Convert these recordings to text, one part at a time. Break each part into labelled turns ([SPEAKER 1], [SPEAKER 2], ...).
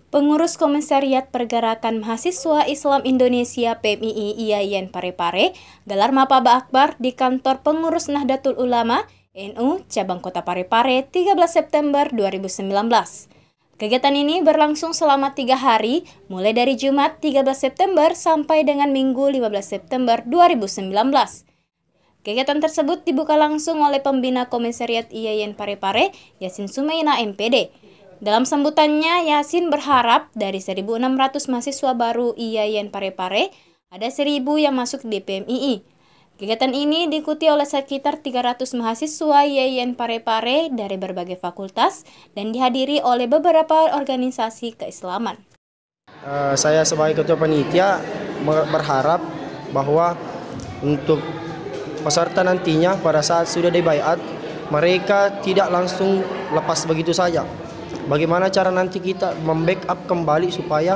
[SPEAKER 1] Pengurus Komisariat Pergerakan Mahasiswa Islam Indonesia PMII IAIN Parepare gelar Mapaba Akbar di kantor Pengurus Nahdlatul Ulama NU Cabang Kota Parepare 13 September 2019. Kegiatan ini berlangsung selama 3 hari, mulai dari Jumat 13 September sampai dengan Minggu 15 September 2019. Kegiatan tersebut dibuka langsung oleh Pembina Komisariat IAIN Parepare, Yasin Sumeina MPD. Dalam sambutannya, Yasin berharap dari 1.600 mahasiswa baru IAIN Parepare, ada 1.000 yang masuk di PMII. Kegiatan ini diikuti oleh sekitar 300 mahasiswa IAIN Parepare dari berbagai fakultas dan dihadiri oleh beberapa organisasi keislaman.
[SPEAKER 2] Saya sebagai ketua panitia berharap bahwa untuk peserta nantinya pada saat sudah dibaiat, mereka tidak langsung lepas begitu saja. Bagaimana cara nanti kita membackup kembali supaya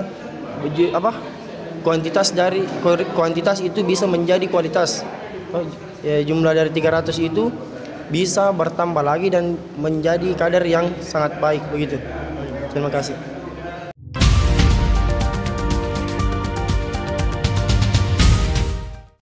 [SPEAKER 2] kuantitas itu bisa menjadi kualitas. Jumlah dari 300 itu bisa bertambah lagi dan menjadi kader yang sangat baik begitu. Terima kasih.